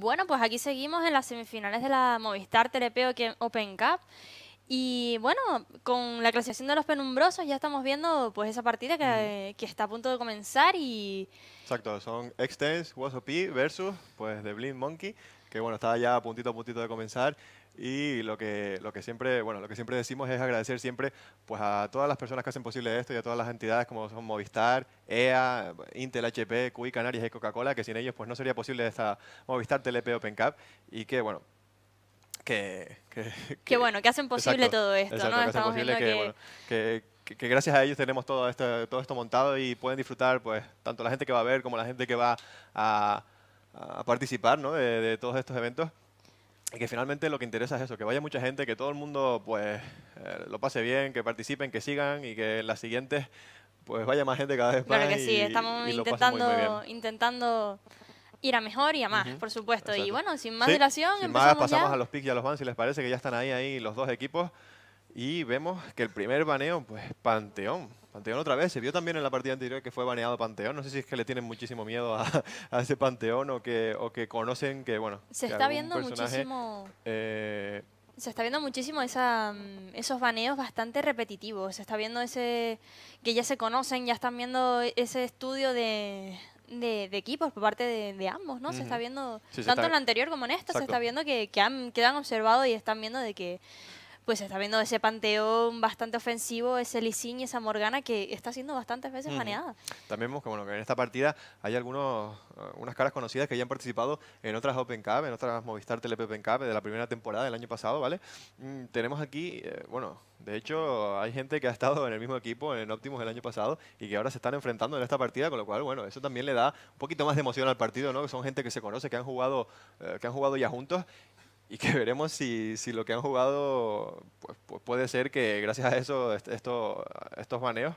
Bueno, pues aquí seguimos en las semifinales de la Movistar Telepeo Open Cup. Y bueno, con la clasificación de los penumbrosos ya estamos viendo pues esa partida que está a punto de comenzar y Exacto, son Extens, WhatsApp versus pues The Blind Monkey, que bueno, está ya a puntito de comenzar. Y lo que siempre, bueno, lo que siempre decimos es agradecer siempre pues a todas las personas que hacen posible esto y a todas las entidades como son Movistar, EA, Intel, HP, QI Canarias y Coca-Cola, que sin ellos pues no sería posible esta Movistar TLP Open Cup y que bueno, que, que, que que- bueno, que hacen posible exacto, todo esto, ¿no? exacto, que hacen Estamos posible viendo que que bueno, que gracias a ellos tenemos todo esto montado y pueden disfrutar pues tanto la gente que va a ver como la gente que va a, a participar, ¿no? de todos estos eventos. Y que finalmente lo que interesa es eso, que vaya mucha gente, que todo el mundo pues lo pase bien, que participen, que sigan y que en las siguientes pues vaya más gente cada vez claro más que sí, estamos y lo pasen muy muy bien. intentando ir a mejor y a más, Ujú, por supuesto. Y exacto. bueno, sin más Sí, dilación, sin más empezamos pasamos ya. a los picks y a los bans si les parece que ya están ahí los dos equipos y vemos que el primer baneo pues Panteón. Panteón otra vez, se vio también en la partida anterior que fue baneado Panteón. No sé si es que le tienen muchísimo miedo a, a ese Panteón o que conocen que, bueno, Se que está algún viendo personaje muchísimo eh, Se está viendo muchísimo esos baneos bastante repetitivos. Se está viendo ese que ya se conocen, ya están viendo ese estudio de equipos por parte de ambos, ¿no? Se está ujú. viendo, Sí, se tanto está, en la anterior como en esta, se está exacto. viendo que han observado y están viendo de que pues se está viendo ese panteón bastante ofensivo, ese Lee Sin y esa Morgana que está siendo bastantes veces Ujú. baneada. También vemos que, bueno, que en esta partida hay unas caras conocidas que ya han participado en otras Open Cup, en otras Movistar TLP Open Cup de la primera temporada del año pasado, ¿vale? Tenemos aquí, bueno, de hecho hay gente que ha estado en el mismo equipo en Optimus el año pasado y que ahora se están enfrentando en esta partida, con lo cual, bueno, eso también le da un poquito más de emoción al partido, ¿no? Que son gente que se conoce, que han jugado ya juntos y que veremos si lo que han jugado pues puede ser que gracias a eso estos baneos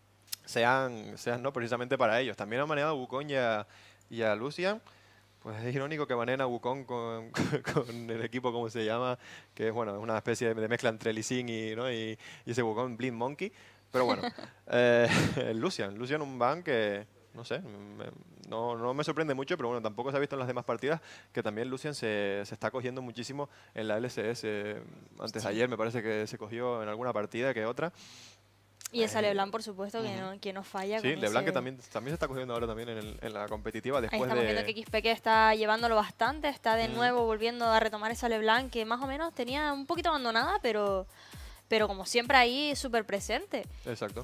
sean no precisamente para ellos. También han baneado a Wukong y a Lucian. Pues es irónico que baneen a Wukong con el equipo, como se llama, que es bueno, es una especie de mezcla entre Lee Sin y ese Wukong Blind Monkey. Pero bueno, eh, Lucian un ban que, no sé, no me sorprende mucho, pero bueno, tampoco se ha visto en las demás partidas que también Lucian se está cogiendo muchísimo en la LCS. Antes de Sí. ayer me parece que se cogió en alguna partida que otra. Y esa Eh, LeBlanc, por supuesto, Ujú. que no falla Sí, con LeBlanc que ese. también se está cogiendo ahora también en la competitiva Ahí después estamos viendo que de... XP está llevándolo bastante, está de Mm, nuevo volviendo a retomar esa LeBlanc que más o menos tenía un poquito abandonada, pero como siempre ahí súper presente. exacto.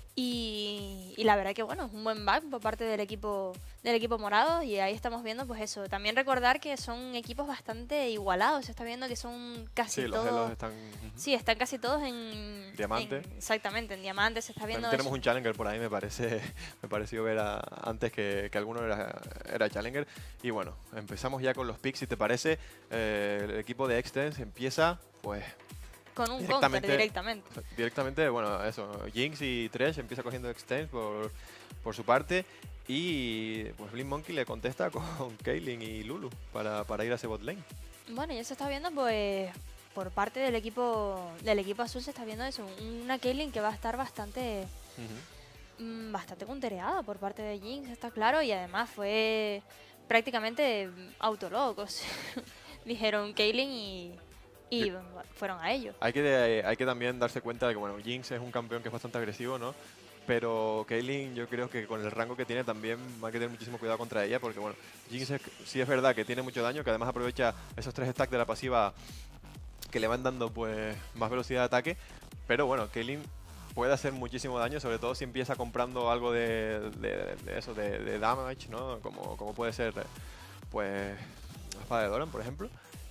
Y la verdad que bueno, es un buen back por parte del equipo morado y ahí estamos viendo pues eso. También recordar que son equipos bastante igualados, se está viendo que son casi Sí, los Elos todos, están... ujú. sí, están casi todos Diamante. exactamente, en diamantes, se está También viendo tenemos eso. un Challenger por ahí, me parece, me pareció ver antes que alguno era Challenger. Y bueno, empezamos ya con los picks, si te parece. El equipo de Extens empieza, pues, Con un counter directamente, directamente. directamente, bueno, eso, Jinx y Thresh empieza cogiendo Extens por su parte. Y pues Blink Monkey le contesta con Caitlyn y Lulu para ir a ese bot lane. Bueno, ya se está viendo pues por parte del equipo azul se está viendo eso, una Caitlyn que va a estar Ujú. bastante puntereada por parte de Jinx, está claro, y además fue prácticamente autolocos. Dijeron Caitlyn Yo- y fueron a ello. hay que también darse cuenta de que, bueno, Jinx es un campeón que es bastante agresivo, ¿no? Pero Caitlyn yo creo que con el rango que tiene también hay que tener muchísimo cuidado contra ella porque, bueno, Jinx sí es verdad que tiene mucho daño, que además aprovecha esos 3 stacks de la pasiva que le van dando pues más velocidad de ataque. Pero bueno, Caitlyn puede hacer muchísimo daño, sobre todo si empieza comprando algo de eso, de damage, ¿no? Como puede ser pues la espada de Doran, por ejemplo.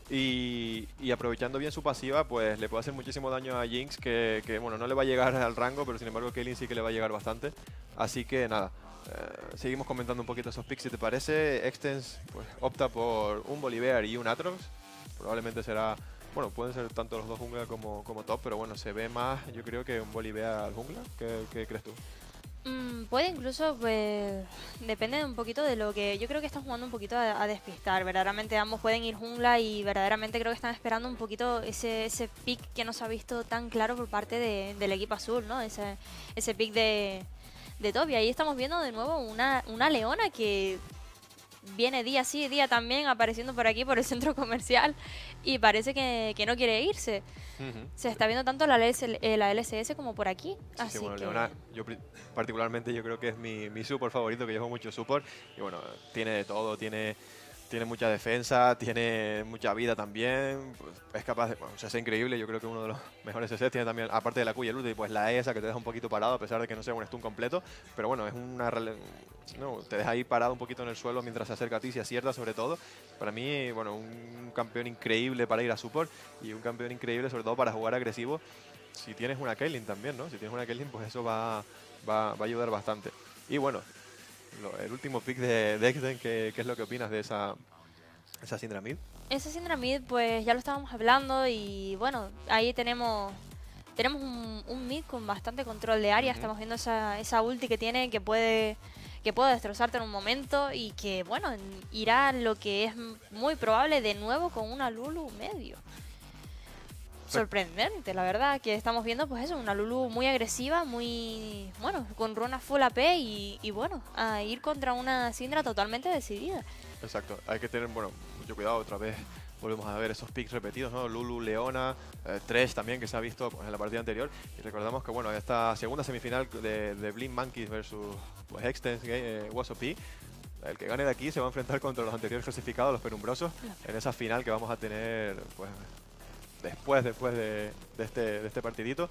Y aprovechando bien su pasiva, pues le puede hacer muchísimo daño a Jinx, que, bueno, no le va a llegar al rango, pero sin embargo Caitlyn sí que le va a llegar bastante. Así que nada, seguimos comentando un poquito esos picks si te parece. Extens pues, opta por un Bolívar y un Atrox. Probablemente será, bueno, pueden ser tanto los dos jungla como top, pero bueno, se ve más, yo creo que un Bolívar al jungla. ¿Qué crees tú? Puede incluso, pues, depende un poquito de lo que... Yo creo que están jugando un poquito a despistar. Verdaderamente ambos pueden ir jungla y verdaderamente creo que están esperando un poquito ese pick que no se ha visto tan claro por parte del equipo azul, ¿no? Ese pick de top. Y ahí estamos viendo de nuevo una Leona que viene día sí, día también apareciendo por aquí, por el centro comercial, y parece que no quiere irse. Se está viendo tanto la LCS como por aquí. Sí, Así sí, bueno, que... Leona, particularmente yo creo que es mi support favorito, que llevo mucho support. Y bueno, tiene de todo, tiene mucha defensa, tiene mucha vida también. Pues, es capaz de, bueno, un CC increíble, yo creo que uno de los mejores CC. Tiene también, aparte de la Q y el ulti, pues la ESA que te deja un poquito parado a pesar de que no sea un stun completo. Pero bueno, es no, te deja ahí parado un poquito en el suelo mientras se acerca a ti, si acierta sobre todo. Para mí, bueno, un campeón increíble para ir a support y un campeón increíble sobre todo para jugar agresivo. Si tienes una Caitlyn también, ¿no? Si tienes una Caitlyn, pues eso va a ayudar bastante. Y bueno, el último pick de Exden, ¿qué es lo que opinas de esa Syndra mid? Esa Syndra mid, pues ya lo estábamos hablando y bueno, ahí tenemos un mid con bastante control de área. Estamos viendo esa ulti que tiene que puede destrozarte en un momento y que, bueno, irá lo que es muy probable de nuevo con una Lulu medio. Sorprendente, la verdad, que estamos viendo pues eso, una Lulu muy agresiva, muy, bueno, con runas full AP y bueno, a ir contra una Syndra totalmente decidida. Exacto, hay que tener, bueno, mucho cuidado otra vez. Volvemos a ver esos picks repetidos, ¿no? Lulu, Leona, Thresh también, que se ha visto pues, en la partida anterior. Y recordamos que, bueno, esta segunda semifinal de Blink Monkeys versus pues, Extens WhatsApp, el que gane de aquí se va a enfrentar contra los anteriores clasificados, los penumbrosos, en esa final que vamos a tener, pues, después de este partidito.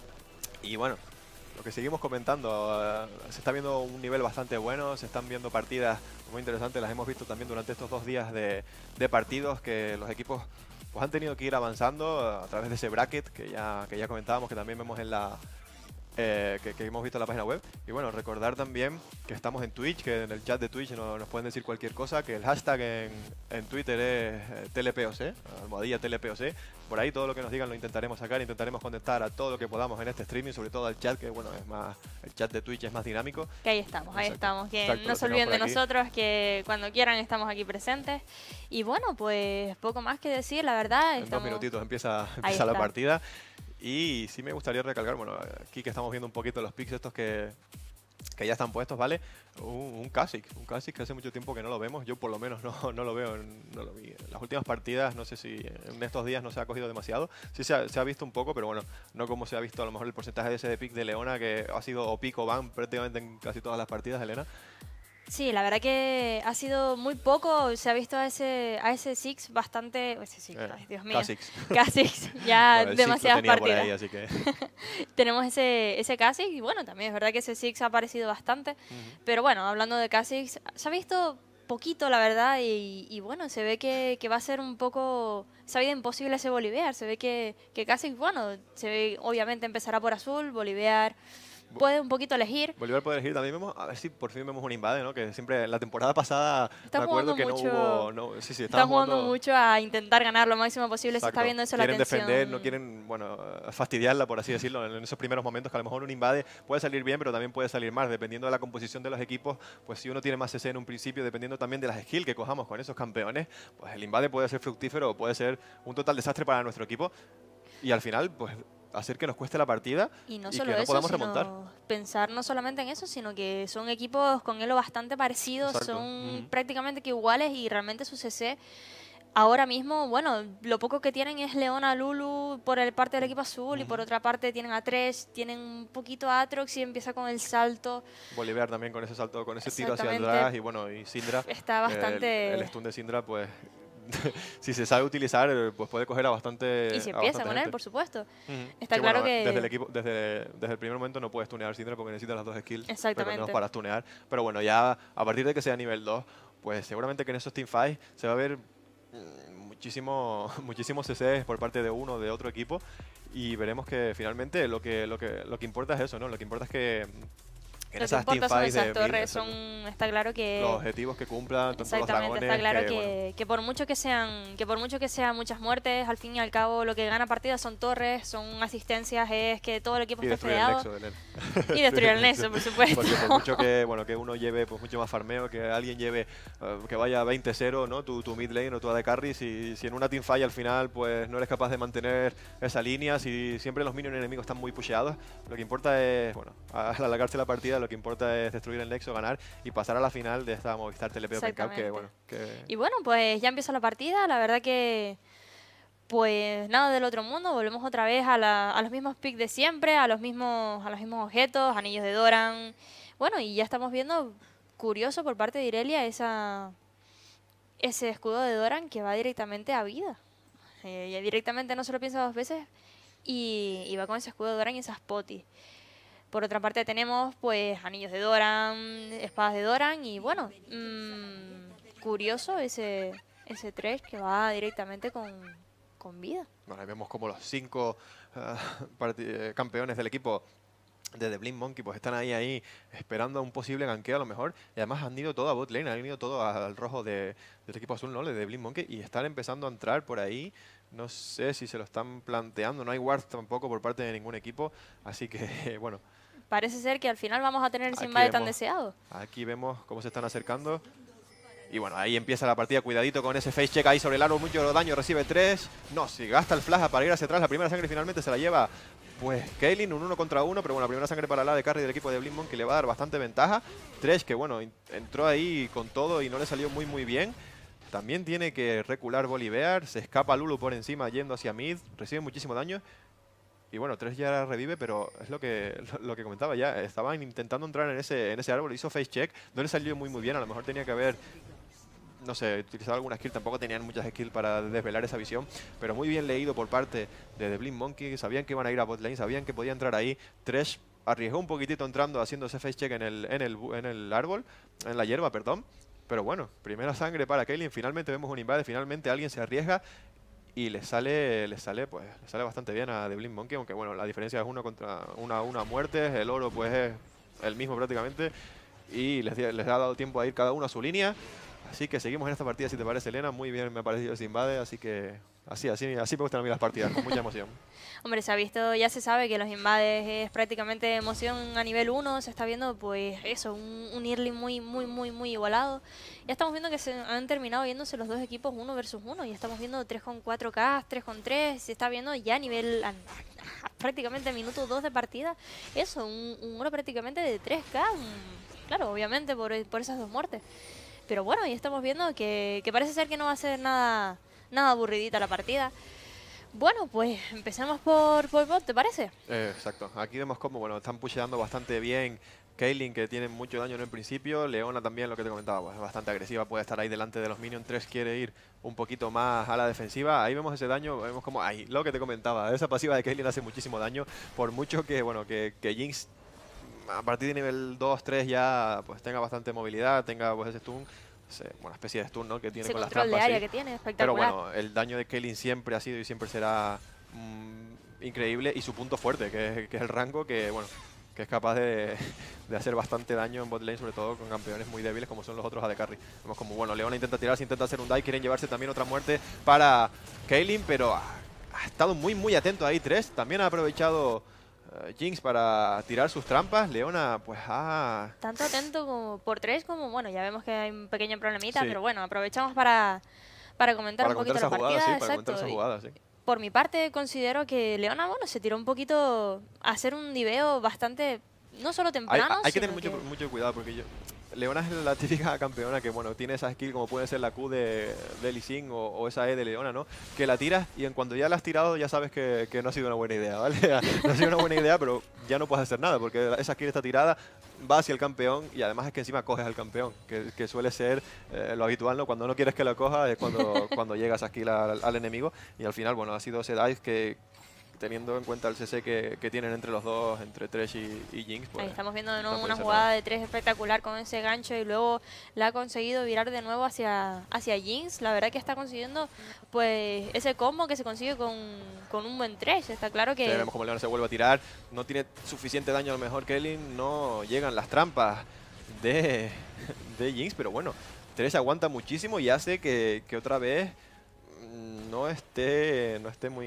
Y bueno, lo que seguimos comentando, se está viendo un nivel bastante bueno, se están viendo partidas muy interesantes, las hemos visto también durante estos 2 días de partidos que los equipos pues, han tenido que ir avanzando a través de ese bracket que ya comentábamos, que también vemos en la que hemos visto en la página web. Y bueno, recordar también que estamos en Twitch, que en el chat de Twitch nos pueden decir cualquier cosa, que el hashtag en Twitter es TLPOC, almohadilla TLPOC. Por ahí todo lo que nos digan lo intentaremos sacar, intentaremos contestar a todo lo que podamos en este streaming, sobre todo al chat, que bueno, es más, el chat de Twitch es más dinámico. Que ahí estamos, que Exacto, no se olviden de nosotros, que cuando quieran estamos aquí presentes. Y bueno, pues poco más que decir, la verdad. En 2 minutitos empieza la partida. Y sí me gustaría recalcar, bueno, aquí que estamos viendo un poquito los picks estos que ya están puestos, ¿vale? Un Kha'Zix que hace mucho tiempo que no lo vemos. Yo por lo menos no lo veo, no lo vi. En las últimas partidas, no sé si en estos días no se ha cogido demasiado. Sí se ha visto un poco, pero bueno, no como se ha visto a lo mejor el porcentaje de ese de pick de Leona, que ha sido o pick o ban prácticamente en casi todas las partidas, Elena. Sí, la verdad que ha sido muy poco, se ha visto a ese Six bastante... ay, Dios mío. Kha'Zix, ya bueno, demasiadas partidas. Ahí, así que... Tenemos ese Kha'Zix y bueno, también es verdad que ese Six ha aparecido bastante. Pero bueno, hablando de Kha'Zix, se ha visto poquito, la verdad, y bueno, se ve que va a ser un poco... Se ha visto imposible ese Boliviar, se ve que Kha'Zix, bueno, se ve obviamente empezará por azul, Boliviar... Puede un poquito elegir. Boliviar puede elegir. También vemos, a ver si por fin vemos un invade, ¿no? Que siempre, la temporada pasada, me acuerdo que mucho, no hubo... están jugando mucho a intentar ganar lo máximo posible. Exacto. Se está viendo eso, quieren la tensión. Defender, no quieren, bueno, fastidiarla, por así decirlo, en esos primeros momentos, que a lo mejor un invade puede salir bien, pero también puede salir mal, dependiendo de la composición de los equipos. Pues si uno tiene más CC en un principio, dependiendo también de las skills que cojamos con esos campeones, pues el invade puede ser fructífero o puede ser un total desastre para nuestro equipo. Y al final, pues... hacer que nos cueste la partida y no y solo que no eso, podamos sino remontar. Pensar no solamente en eso, sino que son equipos con elo bastante parecidos, exacto, son prácticamente que iguales y realmente su CC ahora mismo, bueno, lo poco que tienen es Leona, Lulu por el parte del equipo azul y por otra parte tienen a Thresh, tienen un poquito a Aatrox y empieza con el salto. Boliviar también con ese salto, con ese tiro hacia atrás y bueno, y Syndra. Está bastante... El stun de Syndra, pues... si se sabe utilizar, pues puede coger a bastante. Y si empieza con él, por supuesto. Está claro bueno, que... Desde el equipo, desde el primer momento no puedes tunear Syndra porque necesitas las 2 skills. Exactamente. Para tunear. Pero bueno, ya a partir de que sea nivel 2, pues seguramente que en esos teamfights se va a ver muchísimos CCs por parte de uno o de otro equipo. Y veremos que finalmente lo que importa es eso, ¿no? Lo que importa es que... Lo que importa son esas torres, está claro que... Los objetivos que cumplan, tanto los dragones... está claro que por mucho que sean muchas muertes, al fin y al cabo lo que gana partidas son torres, son asistencias, es que todo el equipo esté fedeado. Y destruir el nexo, por supuesto. Porque por mucho que uno lleve pues, mucho más farmeo, que alguien lleve, que vaya 20-0, ¿no? Tu mid lane o tu AD carry, si en una teamfight al final pues no eres capaz de mantener esa línea, si siempre los minions enemigos están muy pusheados, lo que importa es, bueno, al alargarse la partida, lo que importa es destruir el Nexo, ganar y pasar a la final de esta Movistar TLP Open Cup, que bueno... Y bueno, pues ya empieza la partida, la verdad que... Pues nada del otro mundo, volvemos otra vez a los mismos picks de siempre, a los mismos objetos, anillos de Doran. Bueno, y ya estamos viendo, curioso por parte de Irelia, ese escudo de Doran que va directamente a vida. Ya directamente no se lo piensa dos veces y va con ese escudo de Doran y esas potis. Por otra parte tenemos pues anillos de Doran, espadas de Doran y bueno, curioso ese Thresh que va directamente con vida. Bueno, ahí vemos como los 5 campeones del equipo de The Blink Monkey pues están ahí esperando a un posible ganqueo a lo mejor, y además han ido todo a bot lane, han ido todo al rojo del equipo azul, ¿no? De The Blink Monkey, y están empezando a entrar por ahí. No sé si se lo están planteando, no hay wards tampoco por parte de ningún equipo, así que bueno. Parece ser que al final vamos a tener ese invade tan deseado. Aquí vemos cómo se están acercando. Y bueno, ahí empieza la partida, cuidadito con ese face check ahí sobre el árbol, mucho daño, recibe 3. No, si gasta el flash para ir hacia atrás, la primera sangre finalmente se la lleva pues Kaylin, un 1 contra 1, pero bueno, la primera sangre para la de carry del equipo de Blink Monkey le va a dar bastante ventaja. Thresh que bueno, entró ahí con todo y no le salió muy bien. También tiene que recular Bolivar, se escapa Lulu por encima yendo hacia mid, recibe muchísimo daño. Y bueno, Thresh ya revive, pero es lo que comentaba ya, estaban intentando entrar en ese árbol, hizo face check, no le salió muy bien, a lo mejor tenía que haber, no sé, utilizado alguna skill, tampoco tenían muchas skills para desvelar esa visión, pero muy bien leído por parte de The Blink Monkey, sabían que iban a ir a bot lane, sabían que podía entrar ahí. Thresh arriesgó un poquitito entrando, haciendo ese face check en el árbol, en la hierba, perdón. Pero bueno, primera sangre para Kaylin, finalmente vemos un invade, finalmente alguien se arriesga y le sale bastante bien a The Blink Monkey, aunque bueno, la diferencia es 1 contra una muerte, el oro pues es el mismo prácticamente y les ha dado tiempo a ir cada uno a su línea. Así que seguimos en esta partida, si te parece, Elena. Muy bien me ha parecido ese invade, así que así me gustan a mí las partidas, con mucha emoción. Hombre, se ha visto, ya se sabe que los invades es prácticamente emoción a nivel 1, se está viendo pues eso, un early muy igualado. Ya estamos viendo que se han terminado viéndose los dos equipos 1 versus 1, y estamos viendo 3 con 4K, 3 con 3, se está viendo ya a nivel, prácticamente minuto 2 de partida, eso, un oro prácticamente de 3K, claro, obviamente por esas dos muertes. Pero bueno, ya estamos viendo que parece ser que no va a ser nada aburridita la partida. Bueno, pues empecemos por bot, ¿te parece? Exacto. Aquí vemos cómo bueno, están pusheando bastante bien. Kaylin, que tiene mucho daño en el principio. Leona también, lo que te comentaba, pues, es bastante agresiva. Puede estar ahí delante de los minions. Thresh quiere ir un poquito más a la defensiva. Ahí vemos ese daño. Vemos como ahí, lo que te comentaba. Esa pasiva de Kaylin hace muchísimo daño. Por mucho que, bueno, que Jinx a partir de nivel 2, 3 ya pues tenga bastante movilidad, tenga pues ese stun, una especie de stun, ¿no? Que tiene ese con las control trampas. De área que tiene, espectacular. Pero bueno, el daño de Kaylin siempre ha sido y siempre será increíble, y su punto fuerte, que es el rango, que bueno, que es capaz de hacer bastante daño en bot lane, sobre todo con campeones muy débiles como son los otros AD Carry. Vemos como, bueno, Leona intenta tirarse, intenta hacer un dive, quieren llevarse también otra muerte para Kaylin, pero ha estado muy atento ahí Thresh. También ha aprovechado Jinx para tirar sus trampas. Leona pues tanto atento como por Thresh, como bueno, ya vemos que hay un pequeño problemita, sí. Pero bueno, aprovechamos para comentar un poquito la partida. Sí, para comentar esa jugada, sí. Por mi parte considero que Leona, bueno, se tiró un poquito a hacer un diveo bastante, no solo temprano, hay que tener mucho cuidado, porque Leona es la típica campeona que, bueno, tiene esa skill como puede ser la Q de Lee Sin o esa E de Leona, ¿no? Que la tiras y en cuanto ya la has tirado ya sabes que no ha sido una buena idea, ¿vale? No ha sido una buena idea, pero ya no puedes hacer nada porque esa skill está tirada, va hacia el campeón y además es que encima coges al campeón, que suele ser lo habitual, ¿no? Cuando no quieres que lo coja es cuando llega esa skill al enemigo, y al final, bueno, ha sido ese dive que, teniendo en cuenta el CC que tienen entre los dos, entre Thresh y Jinx. Pues, ahí estamos viendo de nuevo una jugada de Thresh espectacular con ese gancho, y luego la ha conseguido virar de nuevo hacia Jinx. La verdad que está consiguiendo pues ese combo que se consigue con un buen Thresh. Está claro que... Sí, vemos como Leona se vuelve a tirar, no tiene suficiente daño a lo mejor Kaylin, no llegan las trampas de Jinx, pero bueno, Thresh aguanta muchísimo y hace que otra vez no esté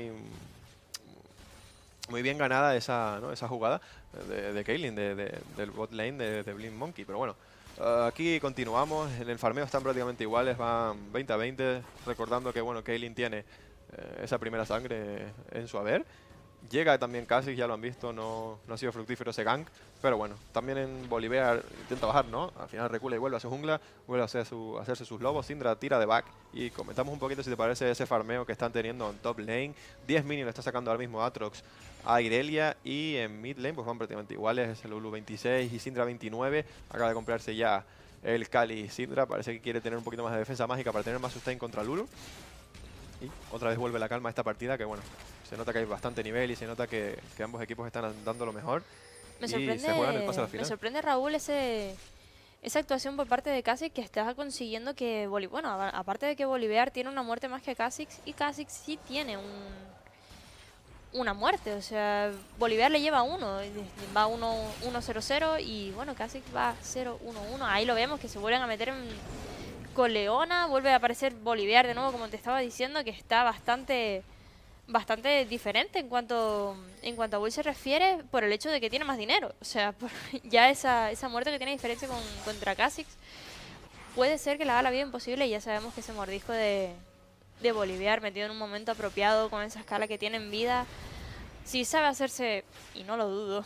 muy bien ganada esa jugada de Kaylin, del bot lane de Blink Monkey. Pero bueno, aquí continuamos. En el farmeo están prácticamente iguales, van 20 a 20. Recordando que bueno, Kaylin tiene esa primera sangre en su haber. Llega también Kha'Zix, ya lo han visto, no ha sido fructífero ese gank. Pero bueno, también en Bolívar intenta bajar, ¿no? Al final recula y vuelve a su jungla, vuelve a hacerse sus lobos. Syndra tira de back y comentamos un poquito si te parece ese farmeo que están teniendo en top lane. 10 minions le está sacando ahora mismo Aatrox a Irelia y en mid lane pues van prácticamente iguales. El Lulu 26 y Syndra 29. Acaba de comprarse ya el Kali Syndra. Parece que quiere tener un poquito más de defensa mágica para tener más sustain contra Lulu. Y otra vez vuelve la calma a esta partida que bueno, se nota que hay bastante nivel y se nota que ambos equipos están dando lo mejor. Y se juegan el pase a la final. Me sorprende, Raúl, esa actuación por parte de Kha'Zix que está consiguiendo que bueno, aparte de que Bolívar tiene una muerte más que Kha'Zix, y Kha'Zix sí tiene una muerte, o sea, Bolívar le lleva uno, va 1-0-0 y bueno, Kha'Zix va 0-1-1, ahí lo vemos que se vuelven a meter con Leona, vuelve a aparecer Bolívar de nuevo, como te estaba diciendo, que está bastante diferente en cuanto a Bull se refiere, por el hecho de que tiene más dinero. O sea, ya esa muerte que tiene diferencia contra Kha'Zix puede ser que le haga la vida imposible, y ya sabemos que ese mordisco de Bolívar metido en un momento apropiado con esa escala que tiene en vida, si sabe hacerse, y no lo dudo,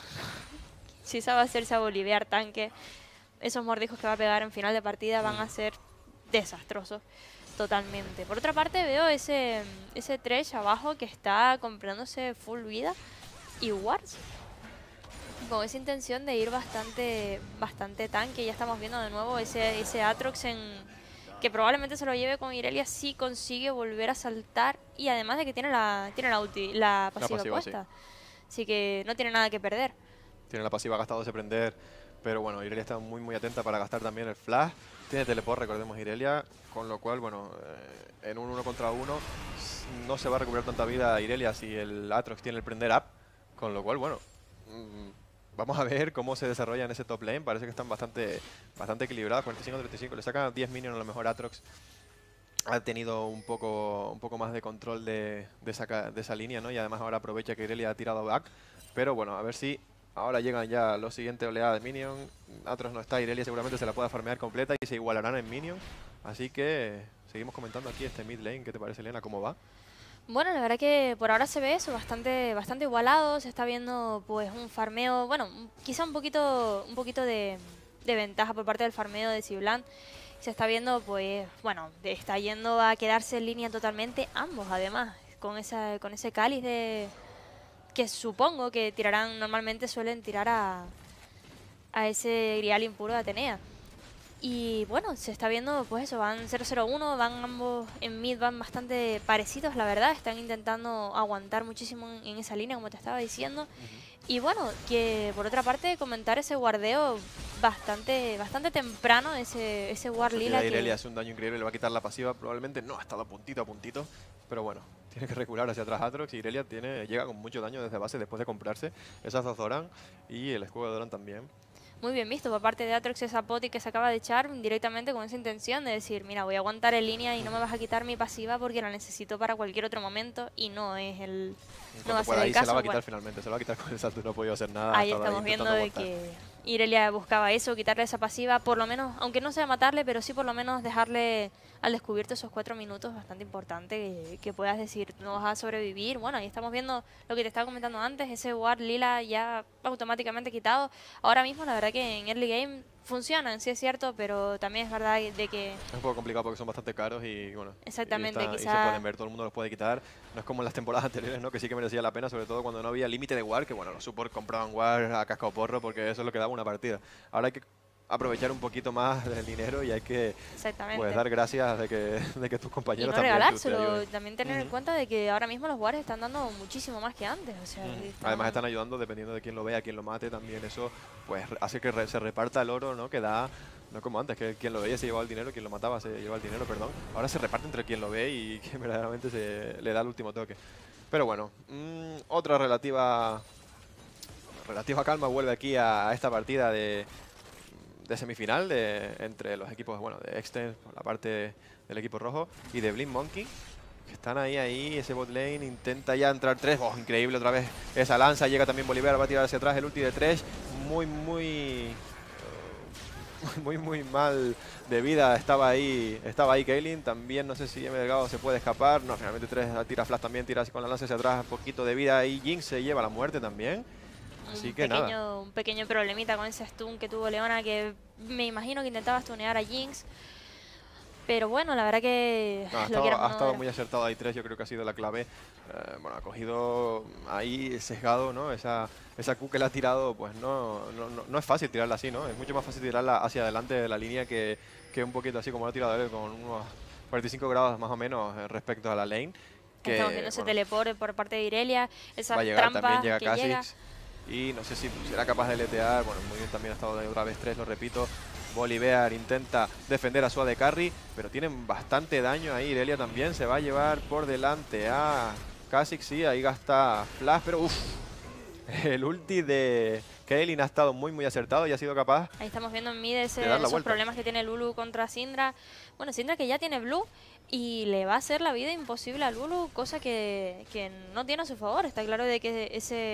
si sabe hacerse a Bolívar tanque, esos mordiscos que va a pegar en final de partida van a ser desastrosos. Totalmente. Por otra parte veo ese Thresh abajo que está comprándose full vida y wards con esa intención de ir bastante tanque. Ya estamos viendo de nuevo ese Aatrox que probablemente se lo lleve con Irelia si consigue volver a saltar, y además de que tiene la pasiva puesta. Sí. Así que no tiene nada que perder. Tiene la pasiva gastado de prender, pero bueno, Irelia está muy atenta para gastar también el flash. Tiene teleport, recordemos, Irelia, con lo cual, bueno, en un 1 contra 1 no se va a recuperar tanta vida Irelia si el Aatrox tiene el prender up, con lo cual, bueno, vamos a ver cómo se desarrolla en ese top lane. Parece que están bastante equilibrados, 45-35, le sacan 10 minions a lo mejor. Aatrox ha tenido un poco más de control de esa línea, ¿no? Y además ahora aprovecha que Irelia ha tirado back, pero bueno, a ver si ahora llegan ya los siguientes oleadas de minion. Aatrox no está, Irelia seguramente se la pueda farmear completa y se igualarán en minion. Así que seguimos comentando aquí este mid lane. ¿Qué te parece, Elena? ¿Cómo va? Bueno, la verdad que por ahora se ve eso bastante igualado. Se está viendo pues un farmeo, bueno, quizá un poquito de ventaja por parte del farmeo de Ziblan. Se está viendo pues, bueno, está yendo a quedarse en línea totalmente ambos, además, con ese cáliz que supongo que tirarán, normalmente suelen tirar a ese grial impuro de Atenea. Y bueno, se está viendo pues eso, van 0-0-1, van ambos en mid, van bastante parecidos, la verdad. Están intentando aguantar muchísimo en esa línea, como te estaba diciendo. Y bueno, que por otra parte comentar ese guardeo bastante temprano, ese ward lila. Irelia hace un daño increíble, le va a quitar la pasiva, probablemente no ha estado a puntito, pero bueno, tiene que recular hacia atrás Aatrox y Irelia llega con mucho daño desde base después de comprarse esa Zoran y el escudo de Doran también. Muy bien visto por parte de Aatrox esa poti que se acaba de echar directamente con esa intención de decir, mira, voy a aguantar en línea y no me vas a quitar mi pasiva porque la necesito para cualquier otro momento, y no es el no va a ser el caso. Se la va a quitar finalmente, se la va a quitar con el salto, no ha podido hacer nada. Ahí estamos viendo de que Irelia buscaba eso, quitarle esa pasiva, por lo menos, aunque no sea matarle, pero sí por lo menos dejarle al descubierto esos 4 minutos, bastante importante, que puedas decir, no vas a sobrevivir. Bueno, ahí estamos viendo lo que te estaba comentando antes, ese ward lila ya automáticamente quitado. Ahora mismo la verdad que en early game funcionan, sí es cierto, pero también es verdad de que... Es un poco complicado porque son bastante caros y bueno... Exactamente, y se pueden ver, todo el mundo los puede quitar. No es como en las temporadas anteriores, ¿no? Que sí que merecía la pena, sobre todo cuando no había límite de ward, que bueno, los support compraban ward a casco porro porque eso es lo que daba una partida. Ahora hay que aprovechar un poquito más del dinero y hay que pues, dar gracias de que tus compañeros y no también regalárselo, también tener en cuenta de que ahora mismo los wards están dando muchísimo más que antes. O sea, además están ayudando dependiendo de quién lo vea, quién lo mate también. Eso pues hace que se reparta el oro, ¿no? Que da, no como antes, que quien lo veía se llevaba el dinero, quien lo mataba se llevaba el dinero, perdón. Ahora se reparte entre quien lo ve y que verdaderamente le da el último toque. Pero bueno, otra relativa calma vuelve aquí a esta partida de semifinal entre los equipos, bueno, de Extens, por la parte del equipo rojo, y de Blink Monkey, que están ahí, ese bot lane intenta ya entrar 3, oh, increíble otra vez esa lanza, llega también Bolívar, va a tirar hacia atrás el ulti de 3, muy muy mal de vida estaba ahí Kaylin. También no sé si M Delgado se puede escapar. No, finalmente 3 tira flash también, tira así con la lanza hacia atrás, un poquito de vida. Y Jinx se lleva la muerte también. Así que nada. Un pequeño problemita con ese stun que tuvo Leona, que me imagino que intentaba stunear a Jinx. Pero bueno, la verdad que No, ha estado muy acertado ahí 3, yo creo que ha sido la clave. Bueno, ha cogido ahí sesgado, ¿no? Esa Q que le ha tirado, pues no es fácil tirarla así, ¿no? Es mucho más fácil tirarla hacia adelante de la línea que un poquito así como lo ha tirado él, con unos 45 grados más o menos respecto a la lane. Que, estamos viendo ese teleporte por parte de Irelia, esa va a llegar, trampa también llega que Kha'Zix. Y no sé si será capaz de letear. Bueno, muy bien, también ha estado de otra vez 3, lo repito. Volibear intenta defender a su AD Carry, pero tienen bastante daño ahí. Irelia también se va a llevar por delante a Kha'Zix, sí, ahí gasta flash, pero uff, el ulti de Kaylin ha estado muy acertado y ha sido capaz. Ahí estamos viendo en mid esos vuelta. problemas que tiene Lulu contra Syndra. Bueno, Syndra que ya tiene Blue y le va a hacer la vida imposible a Lulu, cosa que no tiene a su favor. Está claro de que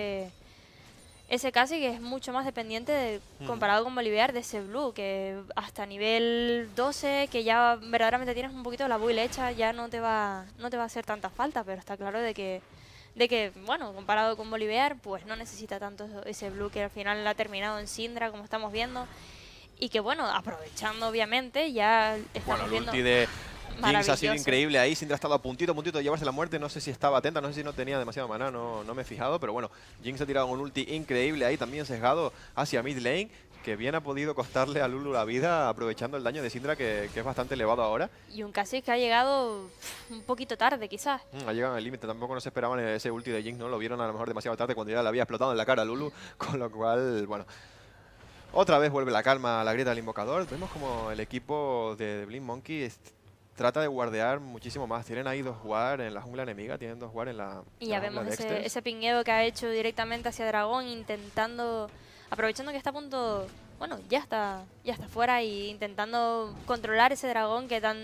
ese casi que es mucho más dependiente comparado con Volibear de ese Blue, que hasta nivel 12, que ya verdaderamente tienes un poquito la build hecha, ya no te va a hacer tanta falta, pero está claro de que bueno, comparado con Volibear, pues no necesita tanto ese Blue, que al final la ha terminado en Syndra, como estamos viendo. Y que bueno, aprovechando obviamente, ya estamos el viendo... ulti de Jinx ha sido increíble ahí. Syndra ha estado a puntito de llevarse la muerte. No sé si estaba atenta, no sé si no tenía demasiado maná, no me he fijado. Pero bueno, Jinx ha tirado un ulti increíble ahí, también sesgado hacia mid lane, que bien ha podido costarle a Lulu la vida, aprovechando el daño de Syndra, que es bastante elevado ahora. Y un Kha'Zix que ha llegado un poquito tarde, quizás. Ha llegado al límite, tampoco nos esperaban ese ulti de Jinx, ¿no? Lo vieron a lo mejor demasiado tarde cuando ya le había explotado en la cara a Lulu, con lo cual, bueno... Otra vez vuelve la calma a la grieta del invocador. Vemos como el equipo de Blink Monkey trata de guardear muchísimo más. Tienen ahí 2 jugar en la jungla enemiga, tienen 2 jugar en la Y ya vemos ese pingueo que ha hecho directamente hacia Dragón, intentando, aprovechando que está a punto, bueno, ya está fuera, y intentando controlar ese dragón que tan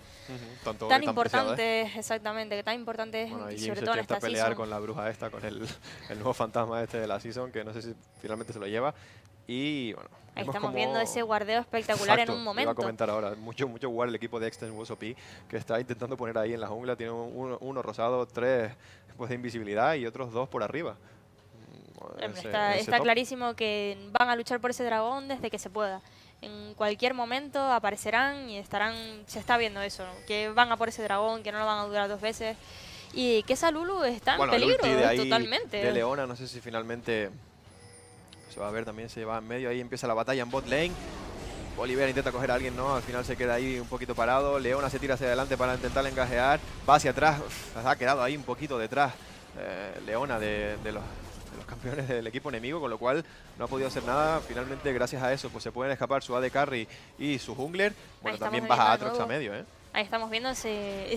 importante es, exactamente, que tan importante es, bueno, y sobre todo en esta pelear season. con la bruja esta, con el nuevo fantasma este de la season, que no sé si finalmente se lo lleva. Y bueno, ahí estamos viendo ese guardeo espectacular. Exacto, en un momento. Iba a comentar ahora, mucho guard el equipo de Extend WSOP, que está intentando poner ahí en la jungla. Tiene uno rosado, 3 pues, de invisibilidad y otros 2 por arriba. Está clarísimo que van a luchar por ese dragón desde que se pueda. En cualquier momento aparecerán y se está viendo eso, ¿no? Que van a por ese dragón, que no lo van a durar 2 veces. Y que esa Lulu está en peligro totalmente. De Leona, no sé si finalmente... Se va a ver, también se va en medio, ahí empieza la batalla en bot lane. Volibear intenta coger a alguien, no, al final se queda ahí un poquito parado. Leona se tira hacia adelante para intentar engajear. Va hacia atrás, ha quedado ahí un poquito detrás Leona de los campeones del equipo enemigo, con lo cual no ha podido hacer nada. Finalmente, gracias a eso, pues se pueden escapar su AD Carry y su jungler. Bueno, también baja Aatrox a medio, ¿eh? Ahí estamos viendo ese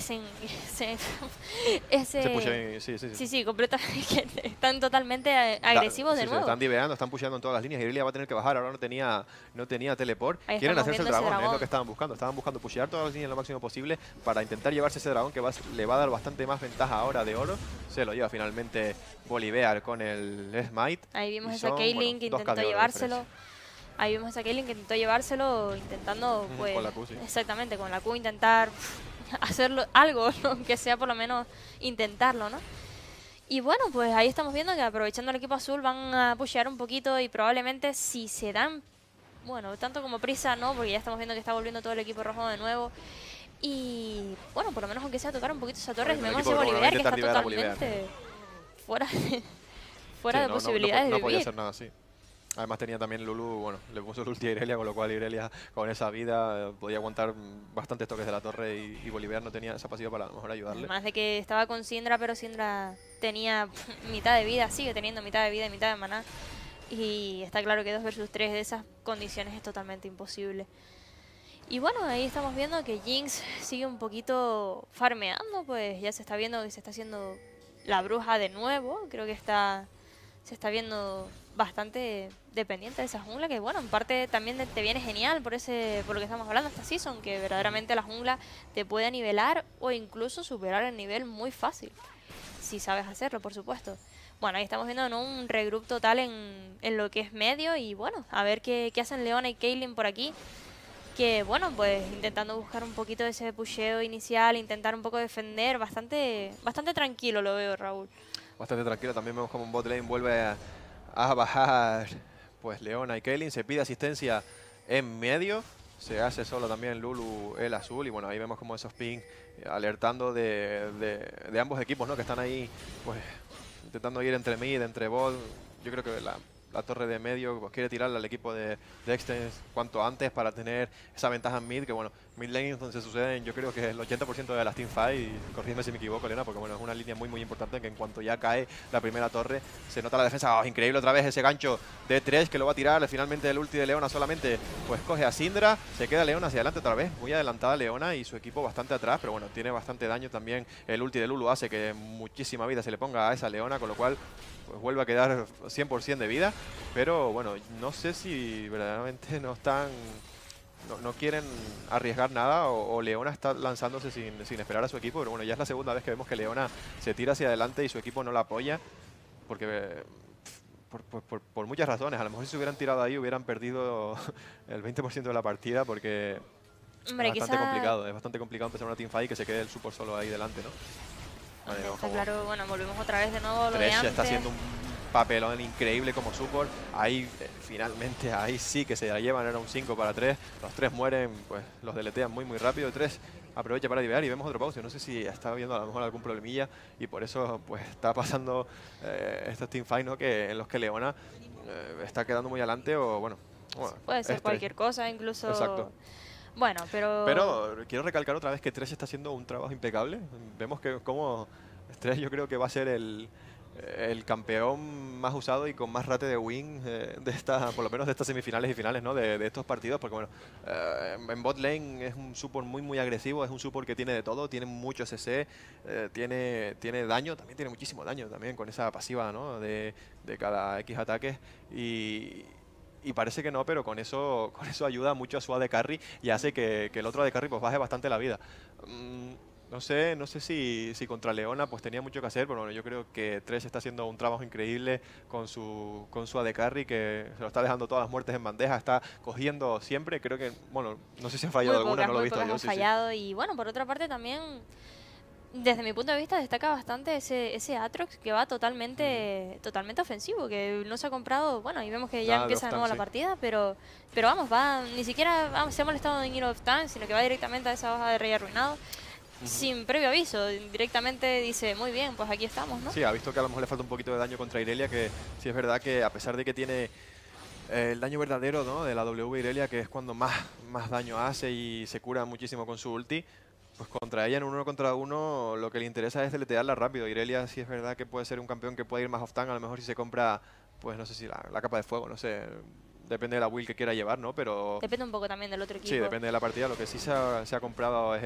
sí, completamente. Están totalmente agresivos de nuevo. Están diveando, están pusheando en todas las líneas. Irelia va a tener que bajar, ahora no tenía teleport. Quieren hacerse el dragón, es lo que estaban buscando. Estaban buscando pushear todas las líneas lo máximo posible para intentar llevarse ese dragón, que le va a dar bastante más ventaja ahora de oro. Se lo lleva finalmente Volibear con el Smite. Ahí vimos esa Kaylin que intentó llevárselo. Ahí vimos a Kaylin que intentó llevárselo, intentando, pues, con la Q, sí. Exactamente, con la Q intentar hacerlo algo, ¿no? Aunque sea por lo menos intentarlo, ¿no? Y bueno, pues ahí estamos viendo que aprovechando el equipo azul van a pushear un poquito, y probablemente si se dan, bueno, tanto como prisa, ¿no? Porque ya estamos viendo que está volviendo todo el equipo rojo de nuevo. Y bueno, por lo menos aunque sea tocar un poquito esa torre, vemos ese Volibear que está totalmente fuera de posibilidades de vivir. No podía hacer nada así. Además tenía también Lulu, bueno, le puso el ulti a Irelia, con lo cual Irelia con esa vida podía aguantar bastantes toques de la torre, y Volibear no tenía esa pasiva para a lo mejor ayudarle. Además de que estaba con Syndra, pero Syndra tenía mitad de vida, sigue teniendo mitad de vida y mitad de maná. Y está claro que 2 versus 3 de esas condiciones es totalmente imposible. Y bueno, ahí estamos viendo que Jinx sigue un poquito farmeando, pues ya se está viendo que se está haciendo la bruja de nuevo. Creo que se está viendo bastante dependiente de esa jungla, que bueno, en parte también te viene genial por lo que estamos hablando esta season, que verdaderamente la jungla te puede nivelar o incluso superar el nivel muy fácil, si sabes hacerlo, por supuesto. bueno, ahí estamos viendo, ¿no?, un regroup total en lo que es medio. Y bueno, a ver qué hacen Leona y Caitlyn por aquí. Que bueno, pues intentando buscar un poquito de ese pusheo inicial, intentar un poco defender. Bastante tranquilo lo veo, Raúl. Bastante tranquilo. También vemos como un bot lane vuelve a bajar pues Leona y Caitlyn. Se pide asistencia en medio. Se hace solo también Lulu el azul. Y bueno, ahí vemos como esos ping alertando de ambos equipos, ¿no? Que están ahí pues intentando ir entre mid, entre bot. Yo creo que la torre de medio pues, quiere tirarla al equipo de Extens cuanto antes para tener esa ventaja en mid, que bueno, mid lane es donde suceden yo creo que el 80% de las teamfights, y corrígeme si me equivoco, Elena, porque bueno, es una línea muy importante que en cuanto ya cae la primera torre se nota la defensa. Oh, increíble otra vez ese gancho de Thresh que lo va a tirar. Finalmente el ulti de Leona solamente pues coge a Syndra, se queda Leona hacia adelante otra vez, muy adelantada Leona y su equipo bastante atrás, pero bueno, tiene bastante daño también. El ulti de Lulu hace que muchísima vida se le ponga a esa Leona, con lo cual pues vuelve a quedar 100% de vida. Pero bueno, no sé si verdaderamente no quieren arriesgar nada, o Leona está lanzándose sin esperar a su equipo. Pero bueno, ya es la segunda vez que vemos que Leona se tira hacia adelante y su equipo no la apoya, porque por muchas razones. A lo mejor si se hubieran tirado ahí hubieran perdido el 20% de la partida, porque Hombre, es bastante complicado empezar una teamfight y que se quede el support solo ahí delante, ¿no? Vale, está claro. Bueno, volvemos otra vez de nuevo a lo de Thresh antes. está haciendo un papelón increíble como support. Ahí finalmente, ahí sí que se la llevan, era un 5-3. Los tres mueren, pues los deletean muy rápido. Thresh aprovecha para divear y vemos otro pause. No sé si está viendo a lo mejor algún problemilla y por eso pues está pasando estos teamfights, ¿no?, que en los que Leona está quedando muy adelante, o bueno puede ser cualquier cosa, incluso. Exacto. Bueno, pero quiero recalcar otra vez que Thresh está haciendo un trabajo impecable. Vemos que como Thresh yo creo que va a ser el campeón más usado y con más rate de win por lo menos de estas semifinales y finales, ¿no?, de estos partidos, porque bueno, en bot lane es un support muy agresivo, es un support que tiene de todo, tiene mucho CC, tiene daño, también tiene muchísimo daño también con esa pasiva, ¿no?, de cada X ataques, y parece que no, pero con eso ayuda mucho a su AD Carry y hace que el otro AD Carry pues baje bastante la vida. No sé si contra Leona pues tenía mucho que hacer, pero bueno, yo creo que Thresh está haciendo un trabajo increíble con su AD Carry, que se lo está dejando todas las muertes en bandeja, está cogiendo siempre. Creo que, bueno, no sé si han fallado alguna, no lo he visto yo. Han fallado. Y bueno, por otra parte también, desde mi punto de vista, destaca bastante ese Aatrox que va totalmente ofensivo, que no se ha comprado. Bueno, y vemos que ya empieza de nuevo la partida, pero vamos, ni siquiera se ha molestado en Hero of Time, sino que va directamente a esa hoja de rey arruinado. Sin previo aviso, directamente dice, muy bien, pues aquí estamos, ¿no? Sí, ha visto que a lo mejor le falta un poquito de daño contra Irelia, que sí es verdad que a pesar de que tiene el daño verdadero, ¿no?, de la W Irelia, que es cuando más daño hace y se cura muchísimo con su ulti, pues contra ella en un 1 contra 1 lo que le interesa es deletearla rápido. Irelia sí es verdad que puede ser un campeón que puede ir más off-tank, a lo mejor si se compra, pues no sé si la capa de fuego, no sé, depende de la build que quiera llevar, ¿no? Pero depende un poco también del otro equipo. Sí, depende de la partida. Lo que sí se ha comprado es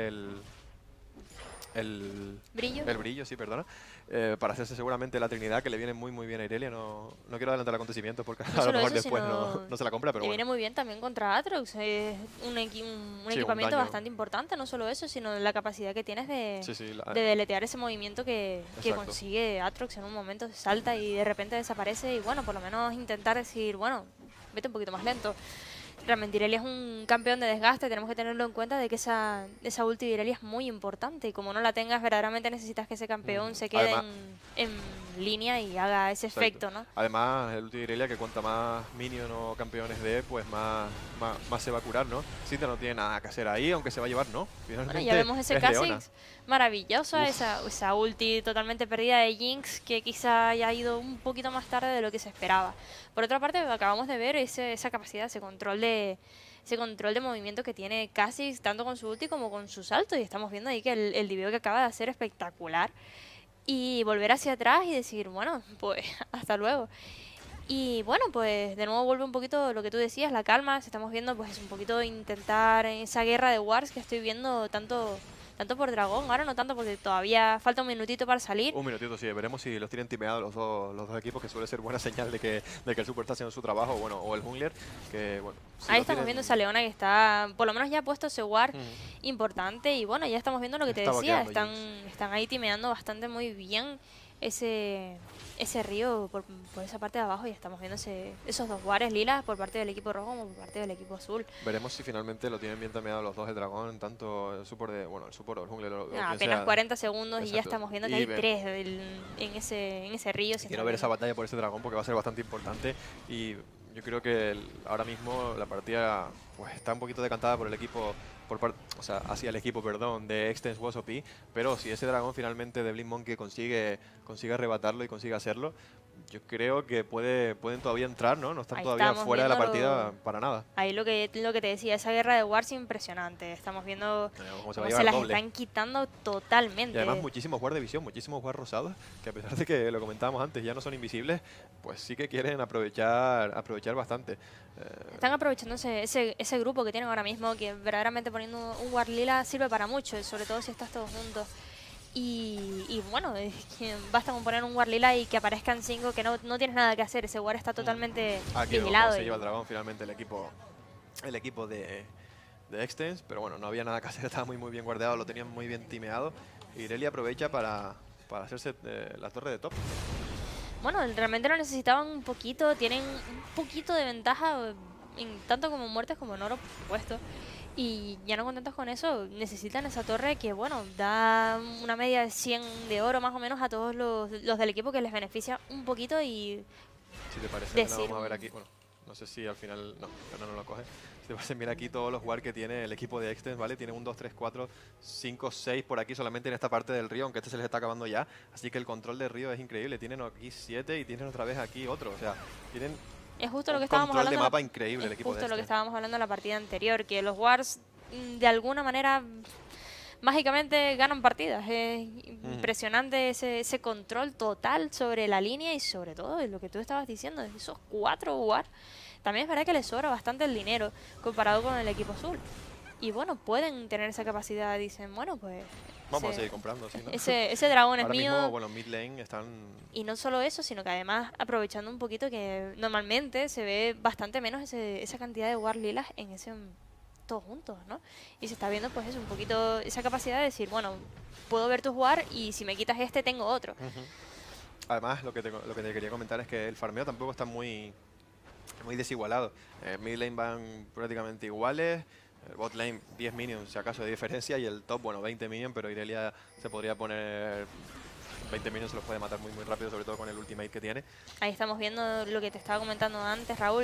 ¿Brillo? El brillo, sí, perdona. Para hacerse seguramente la Trinidad, que le viene muy bien a Irelia. No quiero adelantar el acontecimiento porque a lo mejor después no se la compra, pero le bueno. viene muy bien también contra Aatrox. Es un equipamiento bastante importante, no solo eso, sino la capacidad que tienes de deletear ese movimiento que consigue Aatrox en un momento. Salta y de repente desaparece, y bueno, por lo menos intentar decir, bueno, vete un poquito más lento. Realmente Irelia es un campeón de desgaste, tenemos que tenerlo en cuenta, de que esa ulti de Irelia es muy importante, y como no la tengas, verdaderamente necesitas que ese campeón se quede en línea y haga ese efecto, ¿no? Además, el ulti de Irelia, que cuanta más minion o campeones dé, pues más se va a curar, ¿no? Syndra no tiene nada que hacer ahí, aunque se va a llevar, ¿no? Finalmente bueno, ya vemos ese Kha'Zix maravilloso, esa ulti totalmente perdida de Jinx, que quizá haya ido un poquito más tarde de lo que se esperaba. Por otra parte, acabamos de ver esa capacidad, ese control de movimiento que tiene Kha'Zix, tanto con su ulti como con su salto, y estamos viendo ahí que el diveo que acaba de hacer es espectacular. Y volver hacia atrás y decir, bueno, pues hasta luego. Y bueno, pues de nuevo vuelve un poquito lo que tú decías, la calma. Estamos viendo pues un poquito intentar esa guerra de wards que estoy viendo tanto por dragón. Ahora no tanto, porque todavía falta un minutito para salir. Un minutito, sí. Veremos si los tienen timeados los dos equipos, que suele ser buena señal de que el super está haciendo su trabajo, bueno, o el jungler, que bueno. Si ahí estamos viendo esa Leona que está, por lo menos ya ha puesto ese ward importante, y bueno, ya estamos viendo lo que te decía. Están ahí timeando bastante muy bien. ese río por esa parte de abajo y estamos viendo esos dos guares lilas por parte del equipo rojo como por parte del equipo azul. Veremos si finalmente lo tienen bien tameado los dos, el dragón, tanto el support bueno, el support o el jungle, o quien Apenas sea. 40 segundos y ya Exacto. estamos viendo que Y hay tres en ese río. quiero ver esa batalla por ese dragón porque va a ser bastante importante y yo creo que ahora mismo la partida pues está un poquito decantada por el equipo, o sea, hacia el equipo, perdón, de Extens was OP, pero si ese dragón finalmente de BlizzMonkey consigue arrebatarlo y consigue hacerlo, yo creo que pueden todavía entrar, ¿no? No están Ahí todavía estamos fuera de la viéndolo. partida para nada. Ahí lo que te decía, esa guerra de Wars impresionante. Estamos viendo Cómo se va a cómo llevar se las doble. están quitando Y totalmente. además muchísimos War de visión, muchísimos War rosados, que a pesar de que lo comentábamos antes, ya no son invisibles, pues sí que quieren aprovechar bastante. Están aprovechando ese grupo que tienen ahora mismo, que verdaderamente poniendo un War lila sirve para mucho, sobre todo si estás todos juntos. Y bueno, es que basta con poner un War lila y que aparezcan 5, que no tienes nada que hacer. Ese War está totalmente vigilado. Se lleva el dragón finalmente el equipo de Extens, pero bueno, no había nada que hacer, estaba muy bien guardado, lo tenían muy bien timeado. Y Irelia aprovecha para hacerse la torre de top. Bueno, realmente lo necesitaban un poquito, tienen un poquito de ventaja, tanto como muertes como en oro, por supuesto. Y ya no contentos con eso, necesitan esa torre que, bueno, da una media de 100 de oro más o menos a todos los del equipo, que les beneficia un poquito. Y si te parece, vamos a ver aquí, bueno, no sé si al final, no lo coge. Si te parece, mira aquí todos los war que tiene el equipo de Extens, ¿vale? Tienen 1, 2, 3, 4, 5, 6 por aquí solamente en esta parte del río, aunque este se les está acabando ya. Así que el control del río es increíble. Tienen aquí 7 y tienen otra vez aquí otro. O sea, tienen es justo lo que estábamos control hablando. de mapa increíble el equipo de Justo lo que Extens. estábamos hablando en la partida anterior, que los wars de alguna manera mágicamente ganan partidas. Es impresionante ese control total sobre la línea y sobre todo lo que tú estabas diciendo, esos 4 wars. También es verdad que les sobra bastante el dinero comparado con el equipo azul. Y bueno, pueden tener esa capacidad. Dicen, bueno, pues... Vamos a seguir comprando, ¿sí, no? Ese dragón ahora es mío. Mismo, bueno, mid lane están... Y no solo eso, sino que además aprovechando un poquito que normalmente se ve bastante menos esa cantidad de war lilas en todos juntos, ¿no? Y se está viendo pues eso, un poquito esa capacidad de decir, bueno, puedo ver tus war y si me quitas este tengo otro. Además, lo que te quería comentar es que el farmeo tampoco está muy desigualado. Mid lane van prácticamente iguales. El bot lane 10 minions, si acaso de diferencia, y el top, bueno, 20 minions, pero Irelia se podría poner 20 minions, se los puede matar muy rápido, sobre todo con el ultimate que tiene. Ahí estamos viendo lo que te estaba comentando antes, Raúl,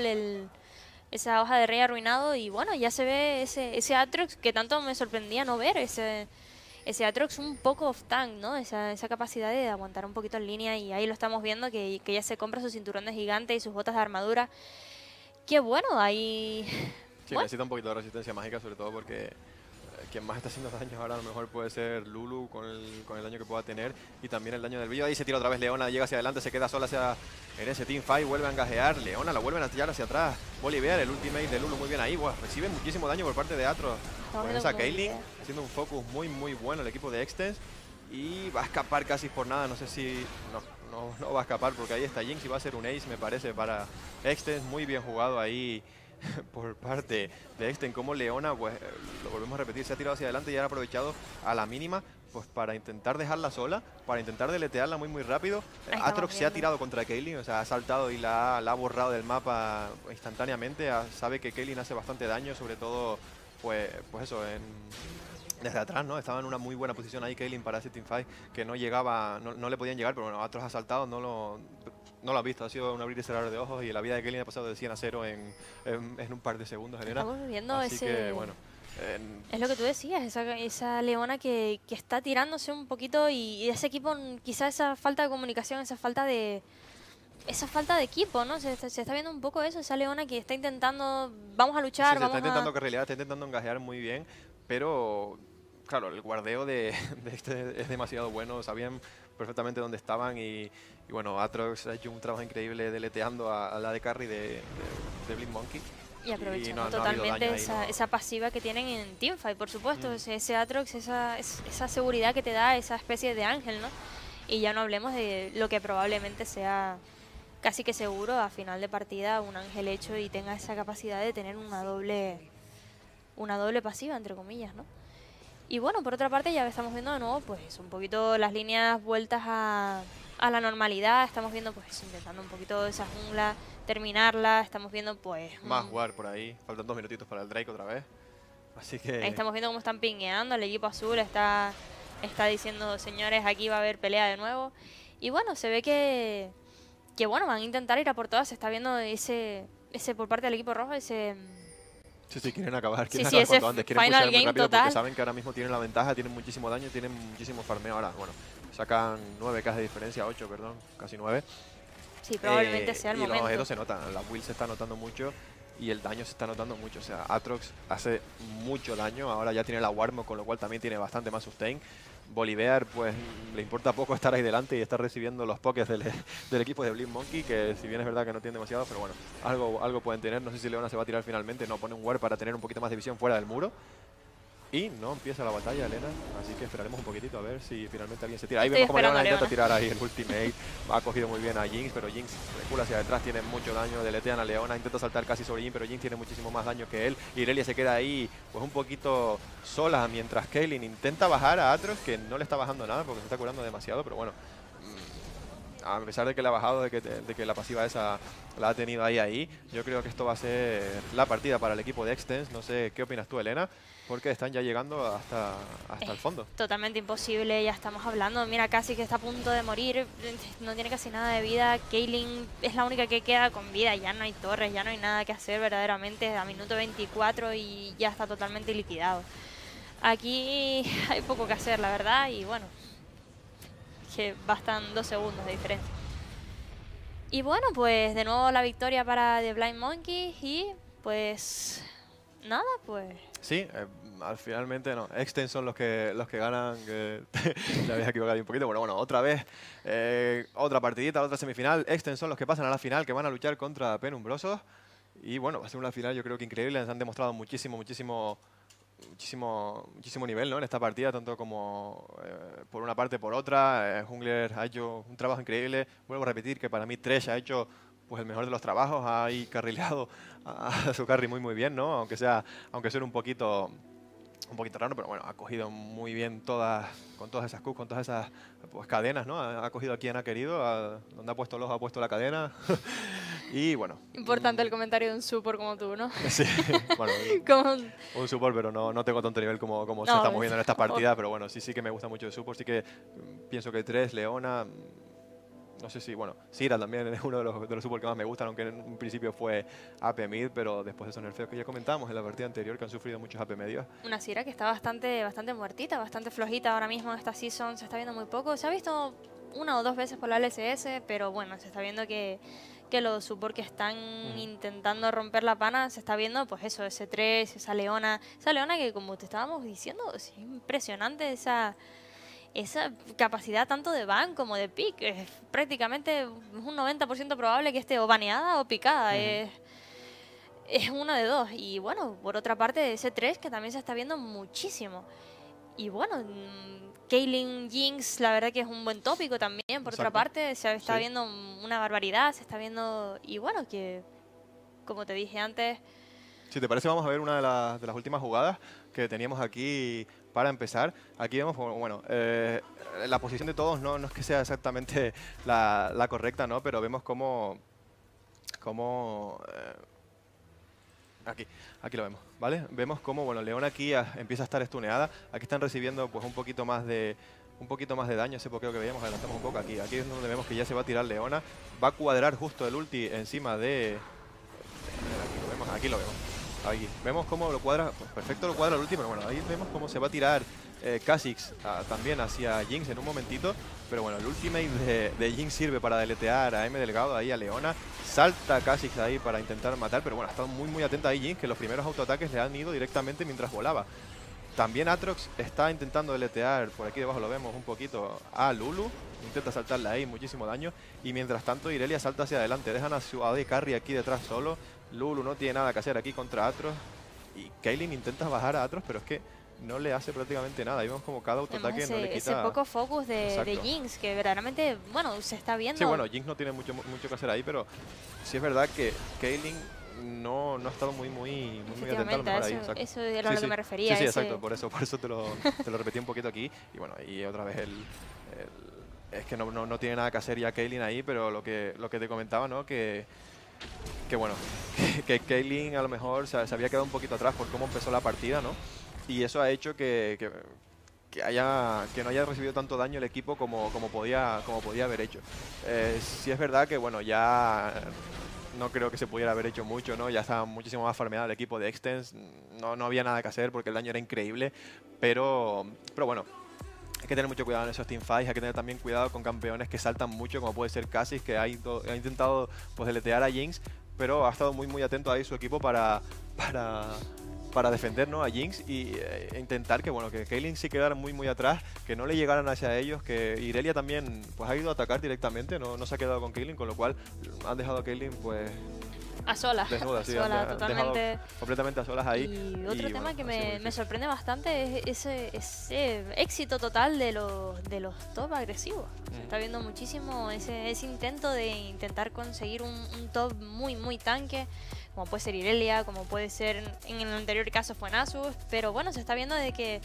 esa hoja de rey arruinado, y bueno, ya se ve ese Atrox que tanto me sorprendía no ver, ese Atrox un poco off tank, ¿no? Esa capacidad de aguantar un poquito en línea, y ahí lo estamos viendo, que ya se compra su cinturón de gigante y sus botas de armadura. Qué bueno, ahí... Sí, bueno, necesita un poquito de resistencia mágica, sobre todo porque quien más está haciendo daño ahora a lo mejor puede ser Lulu con el daño que pueda tener y también el daño del brillo. Ahí se tira otra vez Leona, llega hacia adelante, se queda sola en ese teamfight, vuelve a engajear. Leona la vuelven a tirar hacia atrás. Bolívar, el ultimate de Lulu muy bien ahí. Wow, recibe muchísimo daño por parte de Atro. Con esa Caitlyn, haciendo un focus muy bueno el equipo de Extens. Y va a escapar casi por nada, no sé si... No va a escapar porque ahí está Jinx y va a ser un ace, me parece, para Extens. Muy bien jugado ahí por parte de Extens, como Leona, pues lo volvemos a repetir, se ha tirado hacia adelante y ha aprovechado a la mínima pues para intentar dejarla sola, para intentar deletearla muy rápido. Atrox se ha tirado contra Caitlyn, o sea, ha saltado y la ha borrado del mapa instantáneamente. Sabe que Caitlyn hace bastante daño, sobre todo pues eso, desde atrás, ¿no? Estaba en una muy buena posición ahí Caitlyn para ese teamfight, que no llegaba, no le podían llegar, pero bueno, Atrox ha saltado, no lo ha visto, ha sido un abrir y cerrar de ojos y la vida de Caitlyn ha pasado de 100 a 0 en un par de segundos, Elena. Estamos viendo así que, bueno, es lo que tú decías, esa Leona que está tirándose un poquito y ese equipo, quizás esa falta de comunicación, esa falta de equipo, ¿no? Se está viendo un poco eso, esa Leona que está intentando, vamos a luchar, está intentando carrilear, está intentando engajear muy bien, pero claro, el guardeo de este es demasiado bueno, sabían perfectamente dónde estaban y bueno, Atrox ha hecho un trabajo increíble deleteando a la de carry de BlizzMonkey. Y aprovechando totalmente esa pasiva que tienen en Teamfight, por supuesto. Ese Atrox, esa seguridad que te da, esa especie de ángel, ¿no? Y ya no hablemos de lo que probablemente sea casi que seguro a final de partida un ángel hecho y tenga esa capacidad de tener una doble pasiva, entre comillas, ¿no? Y bueno, por otra parte ya estamos viendo de nuevo pues un poquito las líneas vueltas a a la normalidad. Estamos viendo pues intentando un poquito esa jungla, terminarla. Estamos viendo pues... Más jugar por ahí. Faltan 2 minutitos para el Drake otra vez. Así que... Ahí estamos viendo cómo están pingueando. El equipo azul está diciendo, señores, aquí va a haber pelea de nuevo. Y bueno, se ve que bueno, van a intentar ir a por todas. Se está viendo ese por parte del equipo rojo, ese... Sí, quieren acabar, Sí, acabar ese cuanto antes. Quieren final pushear muy game rápido total. porque saben que ahora mismo tienen la ventaja, tienen muchísimo daño, tienen muchísimo farmeo ahora. Bueno, sacan 9k de diferencia, 8, perdón, casi 9. Sí, probablemente sea el momento. Y los objetos se notan, la build se está notando mucho y el daño se está notando mucho. O sea, Aatrox hace mucho daño, ahora ya tiene la Warmog, con lo cual también tiene bastante más sustain. Bolivar, pues le importa poco estar ahí delante y estar recibiendo los pokés del equipo de Blink Monkey, que si bien es verdad que no tiene demasiado, pero bueno, algo pueden tener. No sé si Leona se va a tirar finalmente, no, pone un ward para tener un poquito más de visión fuera del muro. Y no empieza la batalla, Elena, así que esperaremos un poquitito a ver si finalmente alguien se tira. Ahí vemos como Leona intenta tirar ahí el ultimate, ha cogido muy bien a Jinx, pero Jinx recula hacia detrás, tiene mucho daño, deletean a Leona, intenta saltar casi sobre Jinx, pero Jinx tiene muchísimo más daño que él. Y Irelia se queda ahí pues un poquito sola, mientras Kaylin intenta bajar a Aatrox, que no le está bajando nada porque se está curando demasiado, pero bueno, a pesar de que le ha bajado, de que la pasiva esa la ha tenido ahí, yo creo que esto va a ser la partida para el equipo de Extens. No sé, ¿qué opinas tú, Elena? Porque están ya llegando hasta el fondo. Totalmente imposible, ya estamos hablando. Mira, casi que está a punto de morir, no tiene casi nada de vida. Kaylin es la única que queda con vida, ya no hay torres, ya no hay nada que hacer verdaderamente. A minuto 24 y ya está totalmente liquidado. Aquí hay poco que hacer, la verdad, y bueno, que bastan 2 segundos de diferencia. Y bueno, pues de nuevo la victoria para The Blind Monkey y pues nada, pues... Sí, finalmente no. Extens son los que ganan. Me había equivocado ahí un poquito. Bueno, otra vez. Otra partidita, otra semifinal. Extens son los que pasan a la final, que van a luchar contra Penumbrosos. Y bueno, va a ser una final yo creo que increíble. Les han demostrado muchísimo nivel, ¿no? En esta partida, tanto como por una parte por otra. Jungler ha hecho un trabajo increíble. Vuelvo a repetir que para mí Thresh ha hecho pues el mejor de los trabajos, ha ahí carrileado a su carry muy bien, ¿no? Aunque suene un poquito raro, pero bueno, ha cogido muy bien con todas esas Qs, con todas esas pues, cadenas, ¿no? Ha cogido a quien ha querido, donde ha puesto el ojo ha puesto la cadena. Y bueno. Importante el comentario de un support como tú, ¿no? Sí, bueno, un support, pero no tengo tanto nivel como se está moviendo en estas partidas, pero bueno, sí que me gusta mucho el support, sí que pienso que Thresh, Leona... No sé si, bueno, Sira también es uno de los supports que más me gustan, aunque en un principio fue AP mid, pero después de esos nerfeos que ya comentábamos en la partida anterior, que han sufrido muchos AP medios. Una Sira que está bastante muertita, bastante flojita ahora mismo en esta season, se está viendo muy poco. Se ha visto 1 o 2 veces por la LCS, pero bueno, se está viendo que los supports que están intentando romper la pana, se está viendo pues eso, ese 3, esa Leona que como te estábamos diciendo, es impresionante esa capacidad tanto de ban como de pick. Prácticamente es un 90% probable que esté o baneada o picada. Es una de dos. Y bueno, por otra parte, ese 3 que también se está viendo muchísimo. Y bueno, Kaylin, Jinx, la verdad que es un buen tópico también. Por otra parte, se está viendo una barbaridad, se está viendo... Y bueno, que como te dije antes... Si te parece, vamos a ver una de las últimas jugadas que teníamos aquí para empezar. Aquí vemos, bueno, la posición de todos no es que sea exactamente la correcta, ¿no? Pero vemos cómo aquí lo vemos, ¿vale? Vemos cómo, bueno, Leona aquí empieza a estar stuneada. Aquí están recibiendo pues un poquito más de daño, ese pokeo que veíamos. Adelantamos un poco aquí. Aquí es donde vemos que ya se va a tirar Leona. Va a cuadrar justo el ulti encima de... Aquí lo vemos. Aquí vemos cómo lo cuadra, pues perfecto lo cuadra el último, pero bueno, ahí vemos cómo se va a tirar Kha'Zix también hacia Jinx en un momentito, pero bueno, el ultimate de Jinx sirve para deletear a M Delgado, ahí a Leona, salta Kha'Zix ahí para intentar matar, pero bueno, ha estado muy atenta ahí Jinx, que los primeros autoataques le han ido directamente mientras volaba. También Aatrox está intentando deletear, por aquí debajo lo vemos un poquito, a Lulu, intenta saltarle ahí, muchísimo daño, y mientras tanto Irelia salta hacia adelante, dejan a su AD Carry aquí detrás solo. Lulu no tiene nada que hacer aquí contra Aatrox. Y Kaylin intenta bajar a Aatrox, pero es que no le hace prácticamente nada. Y vemos como cada autoataque no le quita... Ese poco focus de Jinx, que verdaderamente, bueno, se está viendo... Sí, bueno, Jinx no tiene mucho que hacer ahí, pero sí es verdad que Kaylin no ha estado muy atenta a lo mejor ahí. Eso era a lo que me refería. Sí, exacto, por eso te lo repetí un poquito aquí. Y bueno, y otra vez es que no tiene nada que hacer ya Caitlyn ahí, pero lo que te comentaba, ¿no? Que bueno, que Caitlyn a lo mejor se había quedado un poquito atrás por cómo empezó la partida, ¿no? Y eso ha hecho que no haya recibido tanto daño el equipo como podía haber hecho. Sí es verdad que bueno, ya no creo que se pudiera haber hecho mucho, ¿no? Ya estaba muchísimo más farmeado el equipo de Extens, no había nada que hacer porque el daño era increíble, pero bueno. Hay que tener mucho cuidado en esos teamfights, hay que tener también cuidado con campeones que saltan mucho, como puede ser Kha'Zix, que ha intentado pues deletear a Jinx, pero ha estado muy atento ahí su equipo para defender, ¿no?, a Jinx y intentar que bueno, que Caitlyn sí quedara muy atrás, que no le llegaran hacia ellos, que Irelia también pues ha ido a atacar directamente, no se ha quedado con Caitlyn, con lo cual han dejado a Caitlyn pues a solas, desnuda, sí, sola, totalmente. Completamente a solas ahí. Y otro tema bueno, que me sorprende bastante es ese éxito total de los top agresivos. Se está viendo muchísimo ese intento de intentar conseguir un top muy tanque, como puede ser Irelia, como puede ser, en el anterior caso fue Nasus, pero bueno, se está viendo de que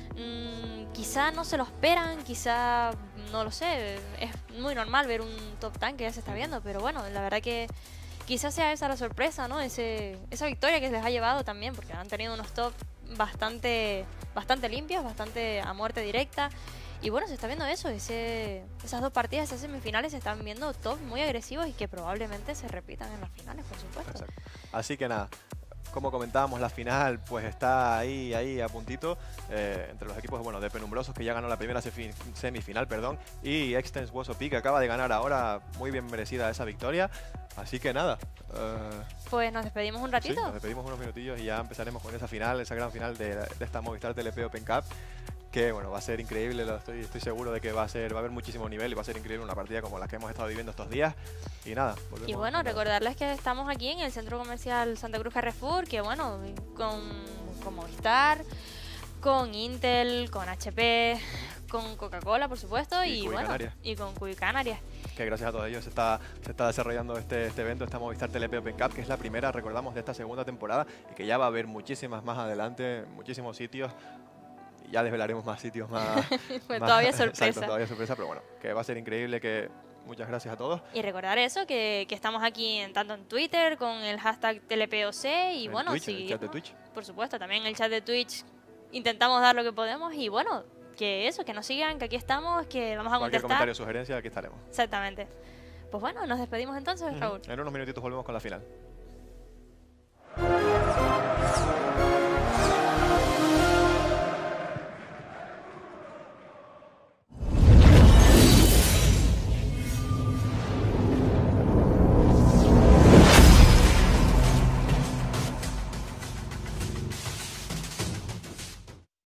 quizá no se lo esperan, quizá, no lo sé, es muy normal ver un top tanque, ya se está viendo, pero bueno, la verdad que quizás sea esa la sorpresa, ¿no? Esa victoria que les ha llevado también, porque han tenido unos top bastante limpios, bastante a muerte directa. Y bueno, se está viendo eso, esas dos partidas, esas semifinales, se están viendo top muy agresivos y que probablemente se repitan en las finales, por supuesto. Exacto. Así que nada, como comentábamos, la final pues está ahí a puntito entre los equipos bueno, de Penumbrosos, que ya ganó la primera semifinal, perdón, y Extens Wosopi, que acaba de ganar ahora, muy bien merecida esa victoria. Así que nada. Pues nos despedimos un ratito. Sí, nos despedimos unos minutillos y ya empezaremos con esa final, esa gran final de esta Movistar TLP Open Cup. Que bueno, va a ser increíble, estoy seguro de que va a haber muchísimo nivel y va a ser increíble una partida como la que hemos estado viviendo estos días. Y nada, volvemos. Y bueno, recordarles que estamos aquí en el Centro Comercial Santa Cruz Carrefour, que bueno, con Movistar, con Intel, con HP, con Coca-Cola, por supuesto, y bueno, y con Cuy Canarias. Que gracias a todos ellos se está desarrollando este evento, esta Movistar TLP Open Cup, que es la primera, recordamos, de esta segunda temporada y que ya va a haber muchísimas más adelante, muchísimos sitios. Ya desvelaremos más sitios, más... Pues todavía sorpresa. Exacto, todavía sorpresa, pero bueno, que va a ser increíble, que muchas gracias a todos. Y recordar eso, que estamos aquí tanto en Twitter con el hashtag TLPOC y en bueno, Twitch, en el chat de Twitch. Por supuesto, también en el chat de Twitch intentamos dar lo que podemos y bueno, que nos sigan, que aquí estamos, que vamos a Cualquier contestar. comentario o sugerencia, aquí estaremos. Exactamente. Pues bueno, nos despedimos entonces, Raúl. En unos minutitos volvemos con la final.